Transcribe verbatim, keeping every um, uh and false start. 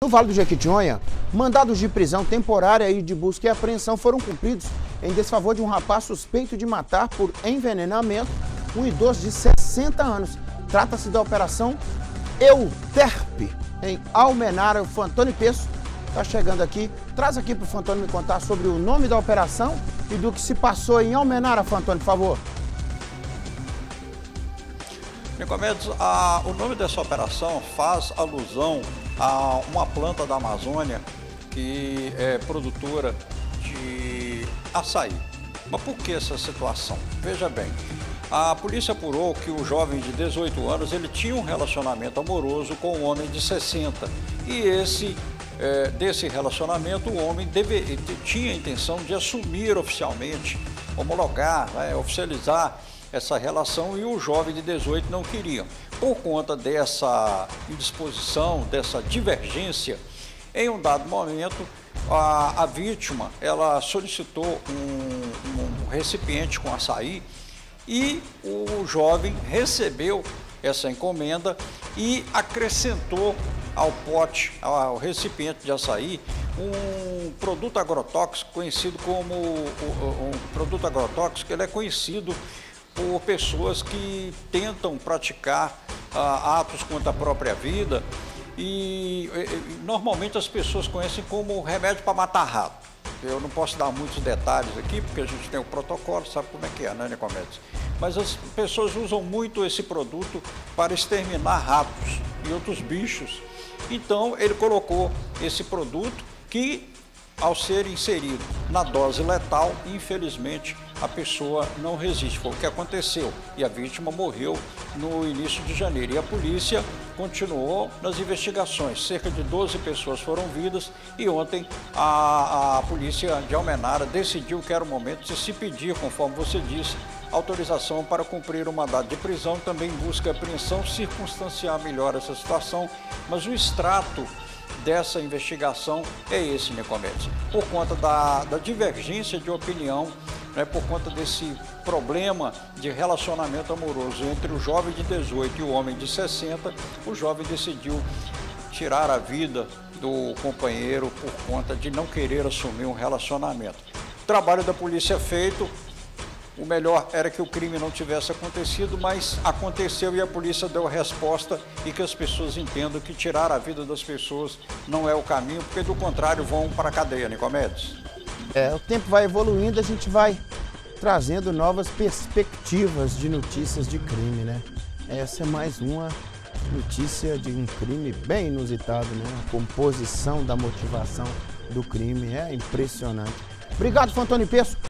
No Vale do Jequitinhonha, mandados de prisão temporária e de busca e apreensão foram cumpridos em desfavor de um rapaz suspeito de matar por envenenamento um idoso de sessenta anos. Trata-se da Operação Euterpe, em Almenara. O Fantoni Peço está chegando aqui. Traz aqui para o Fantoni me contar sobre o nome da operação e do que se passou em Almenara, Fantoni, por favor. Nicomedes, a, o nome dessa operação faz alusão a uma planta da Amazônia que é produtora de açaí. Mas por que essa situação? Veja bem, a polícia apurou que o jovem de dezoito anos ele tinha um relacionamento amoroso com um homem de sessenta. E esse, é, desse relacionamento, o homem deve, tinha a intenção de assumir oficialmente, homologar, né, oficializar essa relação, e o jovem de dezoito não queria. Por conta dessa indisposição, dessa divergência, em um dado momento, a, a vítima ela solicitou um, um recipiente com açaí e o jovem recebeu essa encomenda e acrescentou ao pote, ao recipiente de açaí, um produto agrotóxico conhecido como um produto agrotóxico. Ele é conhecido por pessoas que tentam praticar ah, atos contra a própria vida e, e normalmente as pessoas conhecem como remédio para matar rato. Eu não posso dar muitos detalhes aqui porque a gente tem o protocolo, sabe como é que é, né, Nicomedes? Mas as pessoas usam muito esse produto para exterminar ratos e outros bichos. Então ele colocou esse produto que, ao ser inserido na dose letal, infelizmente a pessoa não resiste. Foi o que aconteceu e a vítima morreu no início de janeiro. E a polícia continuou nas investigações. Cerca de doze pessoas foram vidas e ontem a, a polícia de Almenara decidiu que era o momento de se pedir, conforme você disse, autorização para cumprir o mandado de prisão. Também busca apreensão, circunstanciar melhor essa situação, mas o extrato dessa investigação é esse, Nicomedes. Por conta da, da divergência de opinião, né, por conta desse problema de relacionamento amoroso entre o jovem de dezoito e o homem de sessenta, o jovem decidiu tirar a vida do companheiro por conta de não querer assumir um relacionamento. O trabalho da polícia é feito. O melhor era que o crime não tivesse acontecido, mas aconteceu e a polícia deu a resposta, e que as pessoas entendam que tirar a vida das pessoas não é o caminho, porque do contrário vão para a cadeia, Nicomedes. É, o tempo vai evoluindo, a gente vai trazendo novas perspectivas de notícias de crime, né? Essa é mais uma notícia de um crime bem inusitado, né? A composição da motivação do crime é impressionante. Obrigado, Fantoni Peço.